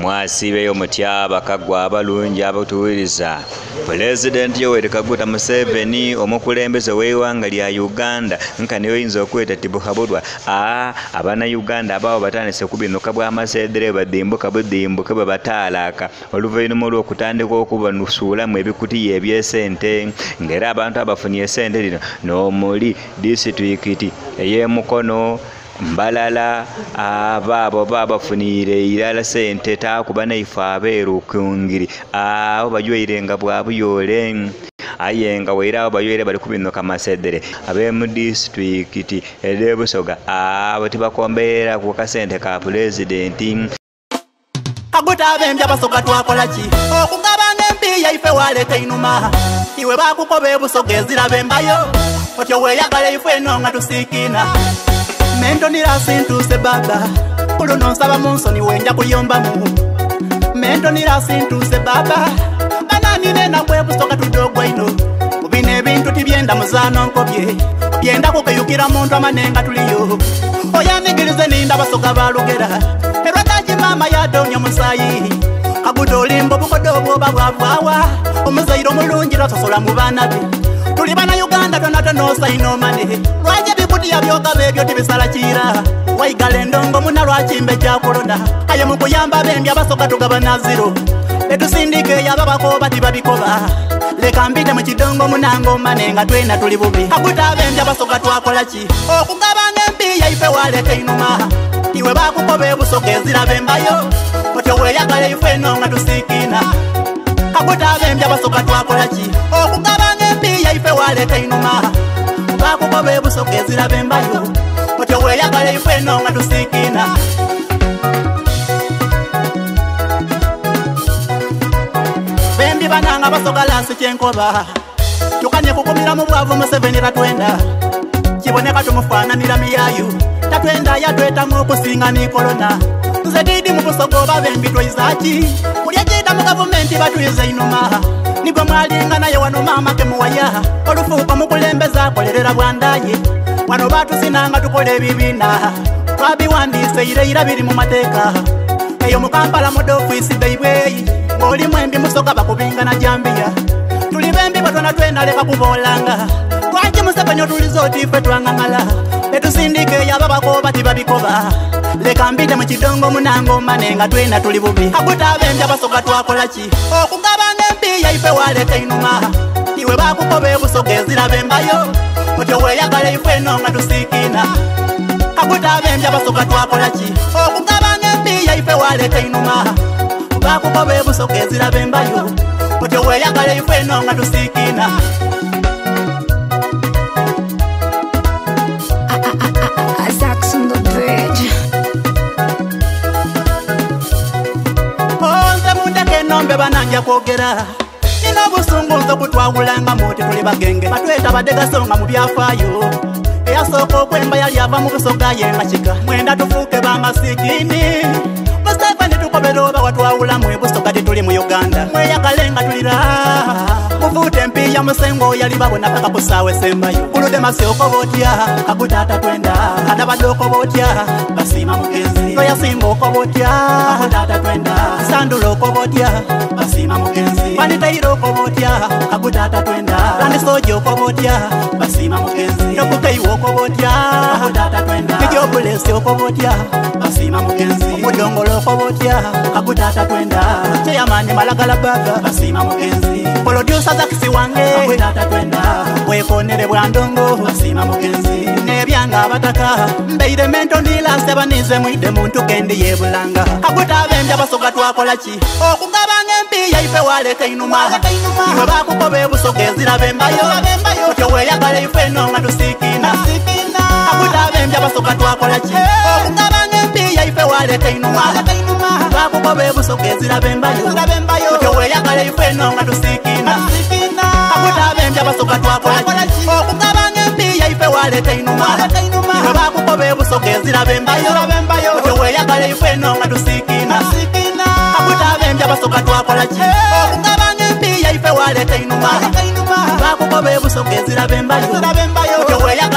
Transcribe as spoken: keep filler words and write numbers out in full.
mwasibeyo mutya abakaggwa abalungi abatuwiriza. President Yoweri Kaguta Museveni omukulembeze w'eggwanga lya Uganda nkani oyinza okweta tibuhabulwa aa abana Uganda abawo batandise kubinuka bw'amasedere badimbuka budimbuka bwe bataalaka oluvannyuma olw'okutandika okubanusuulamu ebikutiya eby'esente ng'era abantu abafunye esente lino n'omuli disitulikiti ey'e Mukono Mbalala abaabo babafunire irala sente takuba naife abeeru kungiri abo bajwairenga bwabuyole ayenga waira bayole bali kubinuka masedere abe mu district ede Busoga abo tibakombeera ku kasente ka president. Kaguta abembya Basoga twakola ki okugabanga embi yaife waleta inuma iwe bakukobe Busoga ezirabembayo otyo weyagala ife no nga tusikina mendo nirasintuse baba ulo nonsaba munsoni wenja kuyombamu mendo nirasintuse baba banani nena kwe Busoga tudogwa ino mubine bintu tibyenda muzano nkobye byenda kukeyukira muntu amanenga tuliyo oyanigirize ninda Basoga balugera erwataji mama yadonya musayi Kaguta olimbo bukodobwo babwavwawa omuzairo mulungira sosola mu bana be tuli bana Uganda tonata no saino mane lwaje bikuti yabyoga bebyo tibisala kira waigale ndongo muna lwachimbe kya korona aye mu kuyamba bembya Basoga tugabana zero etusindike yababako bati babikoba leka mbite mu kidongo munango mane nga twena tuli bubi. Kaguta bembya Basoga twakola ki okugabanga embi yaife waleta inuma iwe bakukobe Busoga ezirabembayo otyo weyagala ife no nga tusikina. Kaguta bembya Basoga twakola ki okugabanga embi yaife waleta inuma bakukobe Busoga ezirabembayo otyo weyagala ife no nga tusikina. Bembi bananga Basoga lasi kyenkoba tukanye kukumira mu bwavu Museveni ratwenda kiboneka tumufananira miyayu tatwenda yatwetamu okusinga ni korona nze didi mu Busoga babembi twaizaki kulya jida mu gavumenti batuize inuma nibwo mwalinga naye wano mama kemuwaya olufuuko mukulembeza kolerera bwandaye wano batusinanga tukole ebibina twabiwandise ireira biri mu mateeka eyo mu Kampala mu ofisi baibweyi ng'oli mwembi Musoga bakubinga na Jambia tuli bembi batona twenda leka kubolanga twaje Museveni otulizooti ife twangangala etusindike yababako bati babikoba leka mbite mu kidongo munango manenga twena tuli bubi. Kaguta bembya Basoga twakola ki okugabanga embi yaife waleta inuma iwe bakukobe Busoga ezirabembayo otyo weyagala ife no nga tusikina. Kaguta bembya Basoga twakola ki okugabanga embi yaife waleta inuma bakukobe Busoga ezirabembayo otyo weyagala ife no nga tusikina. Nombe bananja kwogera nina obusungu nzo kutwawulanga muti tuli bagenge batweta badegasonga mu byafayo eyasooka okwemba yali ava mu Busoga yenga kika mwenda tufuuke bamasikini Museveni tukobera oba watwawulamu e Busoga tituli mu Uganda mweyagalenga tulira mufuute empiya musengo yali babona paka kusaawe sembayo kulude masi okoba otya Kaguta atatwenda atabadde okoba otya basiima mugenzi loyasimba okoba otya Kaguta atatwenda sandula okoba otya basiima mugenzi banitairo okoba otya Kaguta atatwenda landisoja okoba otya basiima mugenzi nokukeiwa okoba otya Kaguta atatwenda kijobulesi okoba otya basiima mugenzi omudongolo okoba otya Kaguta atatwenda cheyamani malagala baga basiima mugenzi producer zakisi wange Kaguta atatwenda wekonere bwandongo basiima mugenzi nebyanga abataka mbeire mento nilase banize mwide muntu kendi yebulanga. Kaguta bembya Basoga twakola ki okugabanga embi yaife waleta inuma iwe bakukobe Busoga ezirabembayo otyo weyagala ife no nga tusikina. Kaguta bembya Basoga twakola ki okugabanga embi yaife waleta inuma bakukobe Busoga ezirabembayo otyo weyagala ife no nga tusikina. Kaguta bembya Basoga twakola ki okugabanga embi yaife waleta inuma iwe bakukobe Busoga ezirabembayo otyo weyagala ife no nga tusikina. Kaguta bembya Basoga twakola ki okugabanga embi yaife waleta inuma bakukobe Busoga ezirabembayo otyo weyagala